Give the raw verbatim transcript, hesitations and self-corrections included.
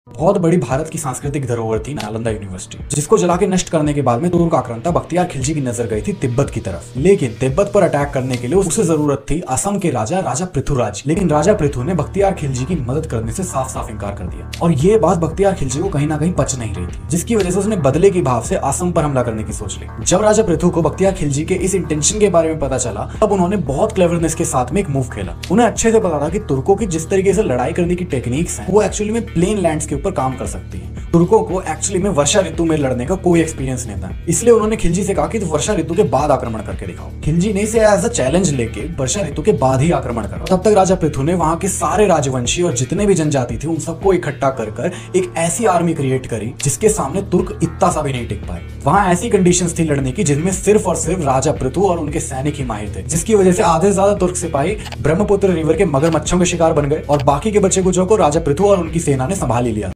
बहुत बड़ी भारत की सांस्कृतिक धरोहर थी नालंदा यूनिवर्सिटी, जिसको जला के नष्ट करने के बाद में तुर्क आक्रांता बख्तियार खिलजी की नजर गई थी तिब्बत की तरफ। लेकिन तिब्बत पर अटैक करने के लिए उसे जरूरत थी असम के राजा राजा पृथुराज। लेकिन राजा पृथु ने बख्तियार खिलजी की मदद करने से साफ साफ इनकार कर दिया और ये बात बख्तियार खिलजी को कहीं ना कहीं पच नहीं रही थी, जिसकी वजह से उसने बदले के भाव से असम पर हमला करने की सोच ली। जब राजा पृथु को बख्तियार खिलजी के इस इंटेंशन के बारे में पता चला, तब उन्होंने बहुत क्लेवरनेस के साथ में एक मूव खेला। उन्हें अच्छे से पता था कि तुर्कों की जिस तरीके से लड़ाई करने की टेक्निक्स हैं, वो एक्चुअली में प्लेन लैंड्स के ऊपर काम कर सकती है। तुर्कों को एक्चुअली में वर्षा ऋतु में लड़ने का कोई एक्सपीरियंस नहीं था, इसलिए उन्होंने खिलजी से कहा कि वर्षा ऋतु के बाद आक्रमण करके दिखाओ। खिलजी ने इसे एज अ चैलेंज लेके वर्षा ऋतु के बाद ही आक्रमण करा। तब तक राजा पृथु ने वहां के सारे राजवंशी और जितने भी जनजाति थे उन सबको इकट्ठा कर कर एक ऐसी आर्मी क्रिएट करी जिसके सामने तुर्क इतना सा भी नहीं टिक पाए। वहां ऐसी कंडीशंस थी लड़ने की जिनमें सिर्फ और सिर्फ राजा पृथु और उनके सैनिक ही माहिर थे, जिसकी वजह से आधे से ज्यादा तुर्क सिपाही ब्रह्मपुत्र रिवर के मगरमच्छों के शिकार बन गए और बाकी के बचे कुचों को राजा पृथु और उनकी सेना ने संभाल ही लिया।